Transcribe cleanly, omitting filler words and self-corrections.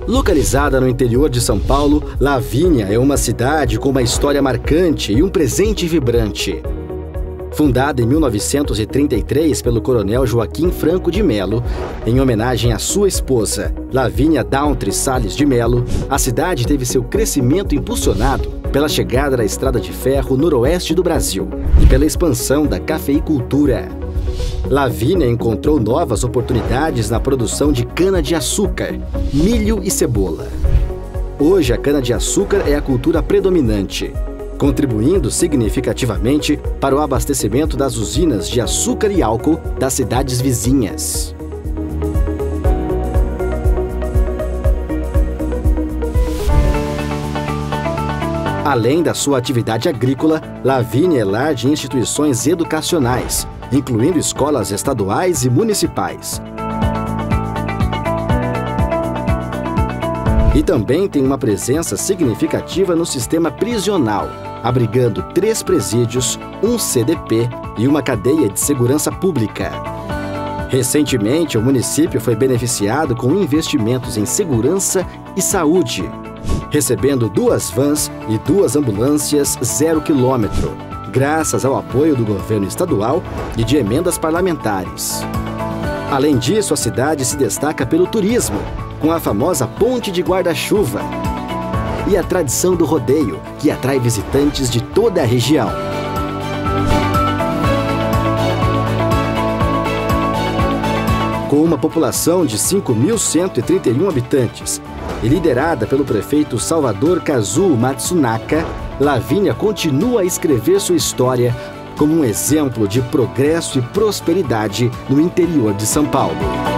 Localizada no interior de São Paulo, Lavínia é uma cidade com uma história marcante e um presente vibrante. Fundada em 1933 pelo coronel Joaquim Franco de Melo, em homenagem à sua esposa, Lavínia Dauntre Salles de Melo, a cidade teve seu crescimento impulsionado pela chegada da estrada de ferro noroeste do Brasil e pela expansão da cafeicultura. Lavínia encontrou novas oportunidades na produção de cana-de-açúcar, milho e cebola. Hoje, a cana-de-açúcar é a cultura predominante, contribuindo significativamente para o abastecimento das usinas de açúcar e álcool das cidades vizinhas. Além da sua atividade agrícola, Lavínia é lar de instituições educacionais, incluindo escolas estaduais e municipais. E também tem uma presença significativa no sistema prisional, abrigando 3 presídios, um CDP e uma cadeia de segurança pública. Recentemente, o município foi beneficiado com investimentos em segurança e saúde, recebendo 2 vans e 2 ambulâncias 0 km, graças ao apoio do governo estadual e de emendas parlamentares. Além disso, a cidade se destaca pelo turismo, com a famosa Ponte de Guarda-Chuva e a tradição do rodeio, que atrai visitantes de toda a região. Com uma população de 5.131 habitantes e liderada pelo prefeito Salvador Kazuo Matsunaka, Lavínia continua a escrever sua história como um exemplo de progresso e prosperidade no interior de São Paulo.